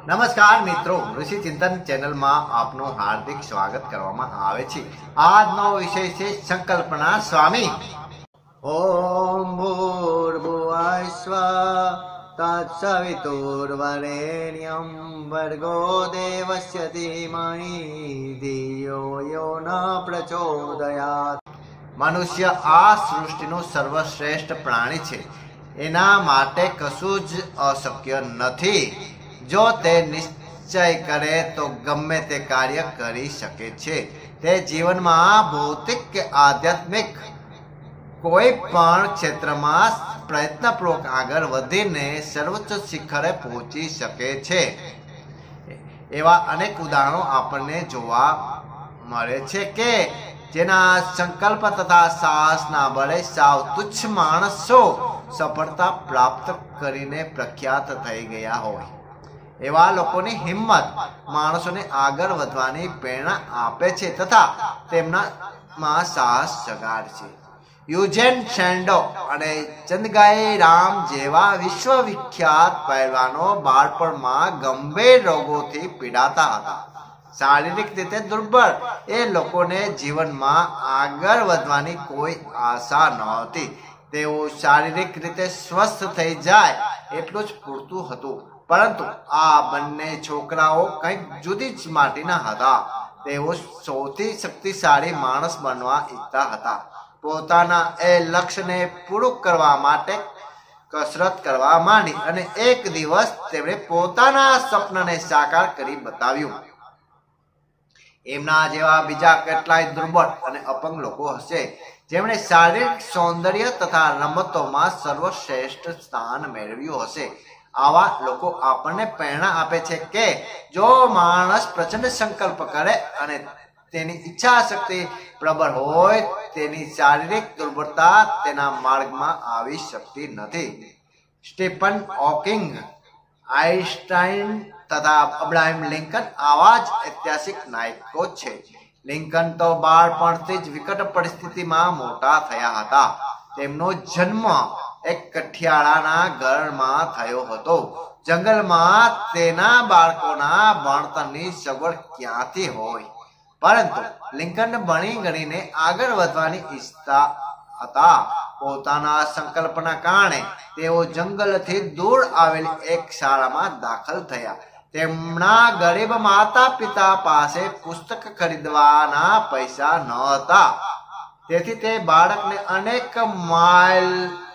નમસ્કાર મિત્રો, ઋષિ ચિંતન ચેનલમાં આપનું હાર્દિક સ્વાગત કરવામાં આવે છે। આજનો વિષય છે સંકલ્પના સ્વામી। ઓમ ભૂર્ભુવઃ સ્વઃ તત્સવિતુર્વરેણ્યં ભર્ગો દેવસ્ય ધીમહિ ધિયો યો ન પ્રચોદયાત। મનુષ્ય આ સૃષ્ટિનું સર્વશ્રેષ્ઠ પ્રાણી છે। એના માટે કશું જ અશક્ય નથી। જો તે નિશ્ચય કરે તો ગમે તે કાર્ય કરી શકે છે। તે જીવનમાં ભૌતિક કે આધ્યાત્મિક કોઈ પણ ક્ષેત્રમાં પ્રયત્નપૂર્વક આગળ વધીને સર્વોચ્ચ શિખરે પહોંચી શકે છે। એવા અનેક ઉદાહરણો આપણને જોવા મળે છે કે જેના સંકલ્પ તથા સાહસના બળે સાવ તુચ્છ માણસો સફળતા પ્રાપ્ત કરીને પ્રખ્યાત થઈ ગયા હોય। એવા લોકોની હિંમત માણસોને આગળ વધવાની પ્રેરણા આપે છે તથા તેમનામાં સાહસ જગાડે છે। યુજેન સેન્ડો અને ચંદગાઈ રામ જેવા વિશ્વવિખ્યાત પહેલવાનો બાળપણમાં ગંભીર રોગોથી પીડાતા હતા। શારીરિક રીતે દુર્બળ એ લોકોને જીવનમાં આગળ વધવાની કોઈ આશા નહોતી। તેઓ શારીરિક રીતે સ્વસ્થ થઈ જાય એટલું જ પૂરતું હતું। પરંતુ આ બંને છોકરાઓ કંઈક જુદી જ માટીના હતા। તેઓ સૌથી શક્તિશાળી માણસ બનવા ઈચ્છતા હતા। પોતાના એ લક્ષ્યને પૂરું કરવા માટે કસરત કરવા માંડી અને એક દિવસ તેમણે પોતાના સપનાને સાકાર કરી બતાવ્યું। એમના જેવા બીજા કેટલાય દુર્બળ અને અપંગ લોકો હશે જેમણે શારીરિક સૌંદર્ય તથા રમતોમાં સર્વશ્રેષ્ઠ સ્થાન મેળવ્યું હશે। આવા લોકો આપણને પ્રેરણા આપે છે કે જો માણસ પ્રચંડ સંકલ્પ કરે અને તેની ઈચ્છા શક્તિ પ્રબળ હોય તેની શારીરિક દુર્બળતા તેના માર્ગમાં આવી શકતી નથી। સ્ટીફન હોકિંગ, આઈન્સ્ટાઈન તથા અબ્રાહમ લિંકન આવા જ ઐતિહાસિક નાયકો છે। લિંકન તો બાળપણથી જ વિકટ પરિસ્થિતિમાં મોટા થયા હતા। તેમનો જન્મ એક કઠિયાળાના ઘરમાં થયો હતો। જંગલમાં તેના બાળકોના ભણતરની સગવડ ક્યાંથી હોય? પરંતુ લિંકન ભણી ગણીને આગળ વધવાની ઈચ્છતા હતા। પોતાના સંકલ્પના કારણે તેઓ જંગલથી દૂર આવેલી એક શાળામાં દાખલ થયા। તેમના ગરીબ માતા પિતા પાસે પુસ્તક ખરીદવાના પૈસા ન હતા। તેથી તે બાળકને અનેક માઇલ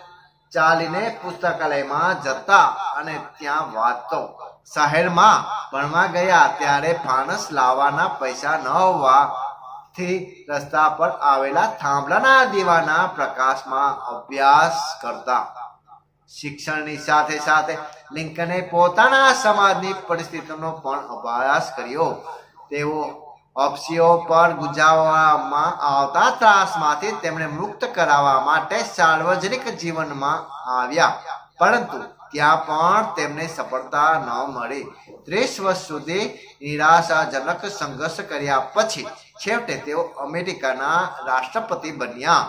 ચાલીને પુસ્તકાલયમાં જતા અને ત્યાં વાંચતો। શહેરમાં ભણવા ગયા ત્યારે ફાનસ લાવવાના પૈસા ન હોવાથી રસ્તા પર આવેલા થાંભલાના દીવાના પ્રકાશમાં અભ્યાસ કરતા। શિક્ષણની સાથે સાથે લિંકને પોતાના સમાજની પરિસ્થિતિનો પણ અભ્યાસ કર્યો। તેઓ અપસીઓ પર ગુજારવામાં આવતા ત્રાસમાંથી તેમને મુક્ત કરાવવા માટે સાર્વજનિક જીવનમાં આવ્યા। પરંતુ ત્યાં પણ તેમને સફળતા ન મળી। 30 વર્ષ સુધી નિરાશાજનક સંઘર્ષ કર્યા પછી છેવટે તેઓ અમેરિકાના રાષ્ટ્રપતિ બન્યા।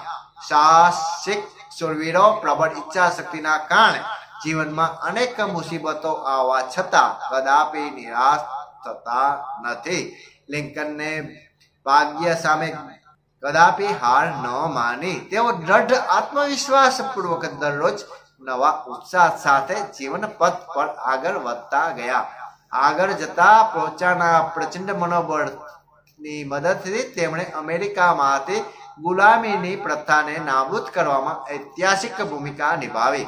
સાહસિક શૂરવીરો પ્રબળ ઈચ્છા શક્તિના કારણે જીવનમાં અનેક મુસીબતો આવવા છતાં કદાપી નિરાશ થતા નથી। લિંકનને ભાગ્ય સામે કદાપી હાર ન માની। તેઓ દ્રઢ આત્મવિશ્વાસ પૂર્વક દરરોજ નવા ઉત્સાહ સાથે જીવન પથ પર આગળ વધતા ગયા। આગળ જતા પોતાના પ્રચંડ મનોબળની મદદથી તેમણે અમેરિકામાંથી ગુલામીની પ્રથાને નાબૂદ કરવામાં ઐતિહાસિક ભૂમિકા નિભાવી।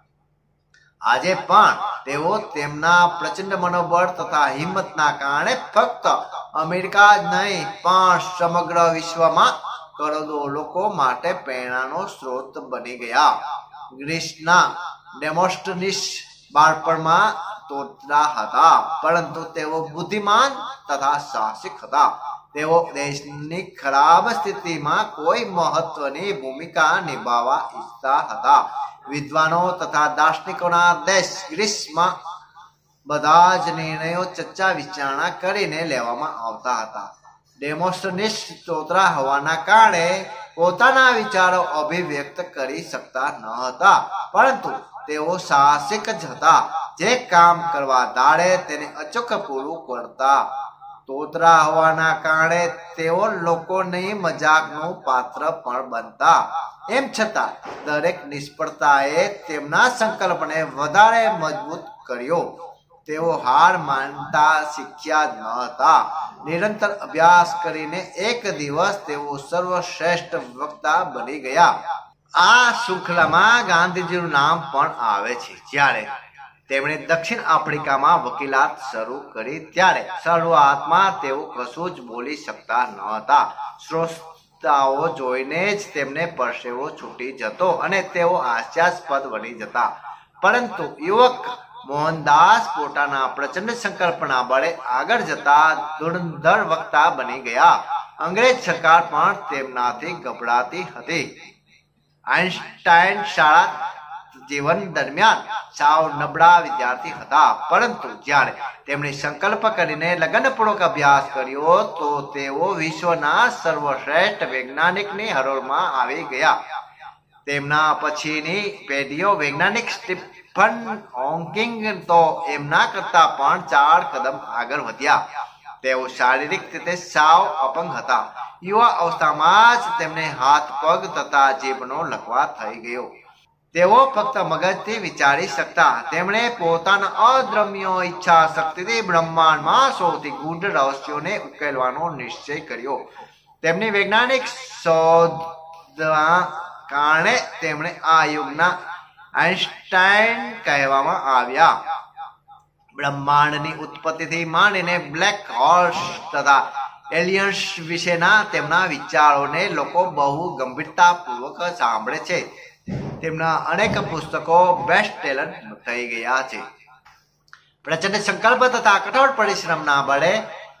આજે પણ તેઓ તેમના પ્રચંડ મનોબળ તથા હિંમતના કારણે ફક્ત અમેરિકા જ નહીં પણ સમગ્ર વિશ્વમાં કરોડો લોકો માટે પ્રેરણાનો સ્ત્રોત બની ગયા। ગ્રીસના ડેમોસ્થેનીસ બાળપણમાં તોતરા હતા પરંતુ તેઓ બુદ્ધિમાન તથા સાહસિક હતા। તેઓ દેશની ખરાબ સ્થિતિમાં કોઈ મહત્વની ભૂમિકા નિભાવવા ઈચ્છતા હતા। વિદ્વાનો તથા દાર્શનિકોના દેશ ગ્રીસમાં બધા જ નિર્ણયો ચર્ચા વિચારણા કરીને લેવામાં આવતા હતા। ડેમોસ્થેનીસ તોતરા હોવાના કારણે પોતાના વિચારો અભિવ્યક્ત કરી શકતા ન હતા પરંતુ તેઓ સાહસિક જ હતા। જે કામ કરવા દાડે તેને અચૂક પૂરું કરતા. તોતરા હોવાના કારણે તેઓ લોકોની મજાકનું પાત્ર પણ બનતા. એમ છતાં દરેક નિષ્ફળતાએ તેમના સંકલ્પને વધારે મજબૂત કર્યો. તેઓ હાર માનતા શીખ્યા જ ન હતા. નિરંતર અભ્યાસ કરીને એક દિવસ તેઓ સર્વશ્રેષ્ઠ વક્તા બની ગયા. આ શૃંખલામાં ગાંધીજીનું નામ પણ આવે છે. જ્યારે તેમણે દક્ષિણ આફ્રિકામાં વકીલાત શરૂ કરી ત્યારે શરૂઆતમાં તેઓ કશું જ બોલી શકતા ન હતા. શ્રોતાઓ જોઈને જ તેમને પરસેવો છૂટી જતો અને તેઓ હાસ્યાસ્પદ બની જતા. પરંતુ યુવક મોહનદાસ પોતાના પ્રચંડ સંકલ્પના બળે આગળ જતા ધુરંધર વક્તા બની ગયા. અંગ્રેજ સરકાર પણ તેમનાથી ગભરાતી હતી. આઇન્સ્ટાઈન શાળા જીવન દરમિયાન સાવ નબળા વિદ્યાર્થી હતા, પરંતુ જ્યારે તેમણે સંકલ્પ કરીને લગનપૂર્વક અભ્યાસ કર્યો તો તેઓ વિશ્વના સર્વશ્રેષ્ઠ વૈજ્ઞાનિકની હરોળમાં આવી ગયા. તેમના પછીની પેઢીઓ વૈજ્ઞાનિક સ્ટીફન હોકિંગ તો એમના કરતા પણ 4 કદમ આગળ વધ્યા. તેઓ શારીરિક રીતે સાવ અપંગ હતા. યુવા અવસ્થામાં જ તેમને હાથ પગ તથા જીભનો લકવા થઈ ગયો. તેઓ ફક્ત મગજથી વિચારી શકતા. તેમણે પોતાના અદ્રમ્ય ઈચ્છા શક્તિથી બ્રહ્માંડમાં સૌથી ગૂઢ રહસ્યોને ઉકેલવાનો નિશ્ચય કર્યો. તેમની વૈજ્ઞાનિક શોધના કારણે તેમણે આ યુગના આઇન્સ્ટાઈન કહેવામાં આવ્યા. બ્રહ્માંડની ઉત્પત્તિથી માંડીને બ્લેક હોલ્સ તથા એલિયન્સ વિશેના તેમના વિચારોને લોકો બહુ ગંભીરતાપૂર્વક સાંભળે છે. તેમના અનેક પુસ્તકો બેસ્ટ સેલર થઈ ગયા છે. પ્રચંડ સંકલ્પ તથા કઠોર પરિશ્રમના બળે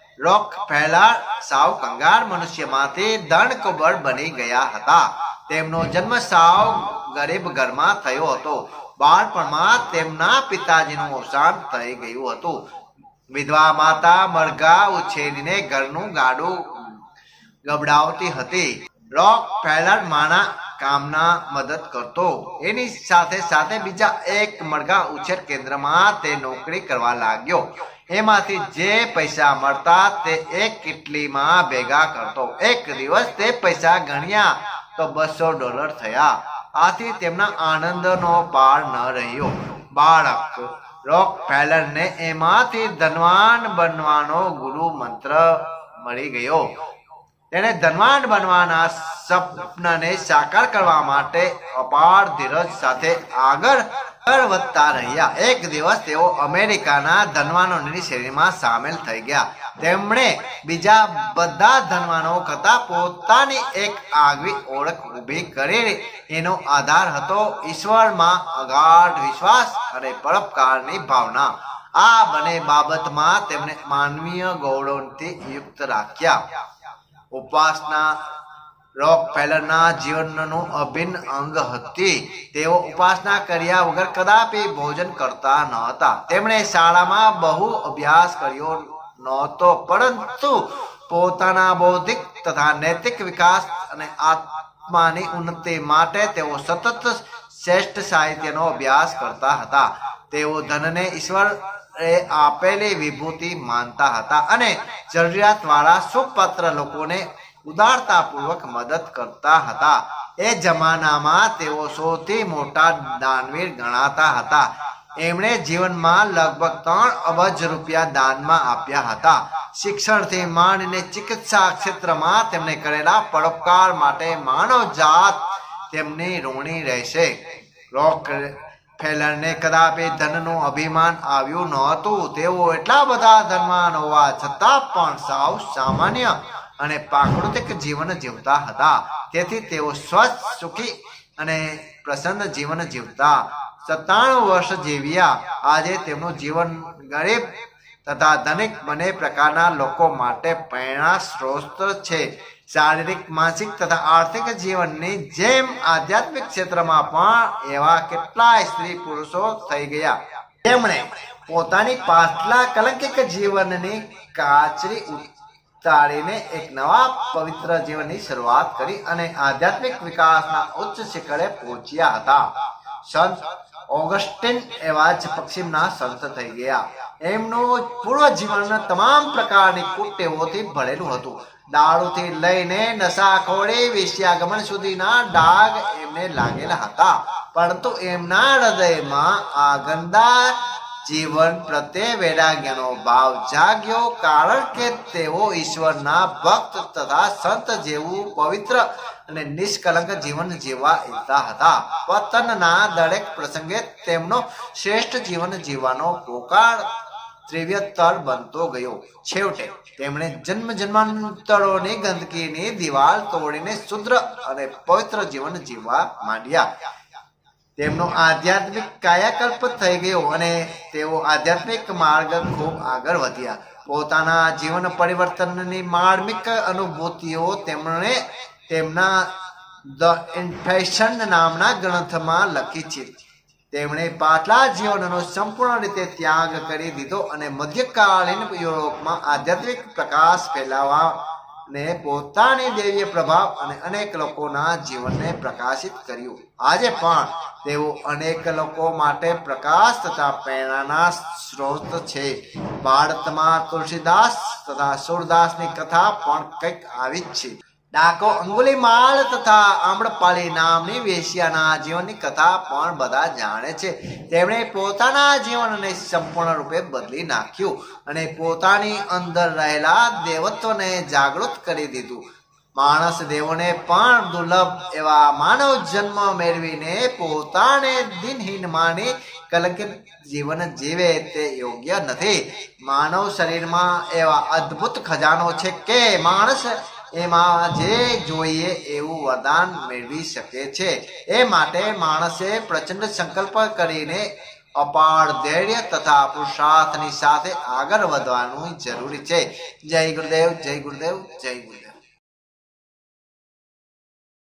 રોકફેલર સાવ કંગાળ મનુષ્યમાંથી ધનકુબર બની ગયા હતા. તેમનો જન્મ સાવ ગરીબ ઘરમાં થયો હતો. બાળપણમાં તેમના પિતાજીનું અવસાન થઈ ગયું હતું. વિધવા માતા મરઘા ઉછેરીને ઘરનું ગાડું ગબડાવતી હતી. રોકફેલર માના કામના મદદ કરતો. એની સાથે સાથે બીજા એક મરઘા ઉછેર કેન્દ્રમાં તે નોકરી કરવા લાગ્યો. એમાંથી જે પૈસા મળતા તે એક કિટલીમાં ભેગા કરતો. એક દિવસ તે પૈસા ગણ્યા તો $200 થયા. આથી તેમના આનંદનો પાર ન રહ્યો. બાળક રોકફેલરને એમાંથી ધનવાન બનવાનો ગુરુ મંત્ર મળી ગયો. તેને ધનવાન બનવાના સપનાને સાકાર કરવા માટે અપાર ધીરજ સાથે આગળ વધતા રહ્યા. એક દિવસ તેઓ અમેરિકાના ધનવાનોની શ્રેણીમાં સામેલ થઈ ગયા. તેમણે બીજા બધા ધનવાનો કરતા પોતાની એક આગવી ઓળખ ઊભી કરી. એનો આધાર હતો ઈશ્વરમાં અગાઢ વિશ્વાસ અને પરોપકારની ભાવના. આ બંને બાબતમાં તેમણે માનવીય ગૌરવથી યુક્ત રાખ્યા. ઉપાસના રોકફેલરના જીવનનું અભિન્ન અંગ હતી. તેઓ ઉપાસના કર્યા વગર કદાપી ભોજન કરતા ન હતા. તેમણે શાળામાં બહુ અભ્યાસ કર્યો નહોતો, પરંતુ પોતાના બૌદ્ધિક તથા નૈતિક વિકાસ અને આત્માની ઉન્નતિ માટે તેઓ સતત શ્રેષ્ઠ સાહિત્યનો અભ્યાસ કરતા હતા. તેઓ ધનને ઈશ્વર આપેલી વિભૂતિ માનતા હતા અને જરૂરિયાતવાળા સુપાત્ર લોકોને ઉદારતાપૂર્વક મદદ કરતા હતા. એ જમાનામાં તેઓ સૌથી મોટા દાનવીર ગણાતા હતા. એમણે જીવનમાં લગભગ 3 અબજ રૂપિયા દાનમાં આપ્યા હતા. શિક્ષણથી માંડીને ચિકિત્સા ક્ષેત્રમાં તેમણે કરેલા પરોપકાર માટે માનવ જાત તેમની ઋણી રહેશે. રોકફેલરને કદાપી ધનનું અભિમાન આવ્યું નહોતું. તેઓ એટલા બધા ધનવાન હોવા છતાં પણ સાવ સામાન્ય અને પ્રાકૃતિક જીવન જીવતા હતા. તેથી તેઓ સ્વસ્થ, સુખી અને પ્રસન્ન જીવન જીવતા. 97 વર્ષ જીવ્યા. આજે તેમનું જીવન ગરીબ તથા ધનિક બંને પ્રકારના લોકો માટે પ્રેરણા સ્ત્રોત છે. શારીરિક, માનસિક તથા આર્થિક જીવનની જેમ આધ્યાત્મિક ક્ષેત્રમાં પણ એવા કેટલાય સ્ત્રી પુરુષો થઈ ગયા. તેમણે પોતાની પાછલા કલંકિત જીવનની કાચરી ઉતારીને એક નવા પવિત્ર જીવનની શરૂઆત કરી અને આધ્યાત્મિક વિકાસના ઉચ્ચ શિખરે પહોંચ્યા હતા. સંત ઓગસ્ટિન એવા જ પશ્ચિમના સંત થઈ ગયા. એમનું પૂર્વ જીવન તમામ પ્રકારની કુટેવોથી ભરેલું હતું. દારૂથી લઈને નશાખોરી વેશ્યાગમન સુધીના ડાઘ એમને લાગેલા હતા, પરંતુ એમના હૃદયમાં આ ગંદા જીવન પ્રત્યે વૈરાગ્યનો ભાવ જાગ્યો, કારણ કે તેઓ ઈશ્વરના ભક્ત તથા સંત જેવું પવિત્ર અને નિષ્કલંક જીવન જીવવા ઈચ્છતા હતા. પતનના દરેક પ્રસંગે તેમનો શ્રેષ્ઠ જીવન જીવવાનો પોકાર ત્રિવ્યતર બનતો ગયો. છેવટે તેમણે જન્મ જન્માંતરોની ગંદકીની દિવાલ તોડીને શુદ્ર અને પવિત્ર જીવન જીવવા માંડ્યા. તેમનો આધ્યાત્મિક કાયાકલ્પ થઈ ગયો અને તેઓ આધ્યાત્મિક માર્ગ ખૂબ આગળ વધ્યા. પોતાના જીવન પરિવર્તનની માર્મિક અનુભૂતિઓ તેમણે તેમના ધ ઇન્ફેશન નામના ગ્રંથમાં લખી છે. તેમણે પાછલા જીવનનો સંપૂર્ણ રીતે ત્યાગ કરી દીધો અને મધ્યકાલીન યુરોપમાં આધ્યાત્મિક પ્રકાશ ફેલાવવા ને પોતાની દૈવીય પ્રભાવ અને અનેક લોકોના જીવનને પ્રકાશિત કર્યું. આજે પણ તેઓ અનેક લોકો માટે પ્રકાશ તથા પ્રેરણાના સ્ત્રોત છે. ભારતમાં તુલસીદાસ તથા સુરદાસની કથા પણ કંઈક આવી જ છે. ડાકો અંગુલીમાલ તથા આમ્રપાલી નામની વેશ્યાના જીવનની કથા પણ બધા જાણે છે. તેમણે પોતાના જીવનને સંપૂર્ણ રૂપે બદલી નાખ્યું અને પોતાની અંદર રહેલા દેવત્વને જાગૃત કરી દીધું. માણસ દેવોને પણ દુર્લભ એવા માનવ જન્મ મેળવીને પોતાને દિનહીન માની કલંકિત જીવન જીવે તે યોગ્ય નથી. માનવ શરીરમાં એવા અદ્ભુત ખજાનો છે કે માણસ એમાં જે જોઈએ એવું વરદાન મેળવી શકે છે. એ માટે માણસે પ્રચંડ સંકલ્પ કરીને અપાર ધૈર્ય તથા પુરુષાર્થની સાથે આગળ વધવાનું જરૂરી છે. જય ગુરુદેવ, જય ગુરુદેવ, જય ગુરુદેવ.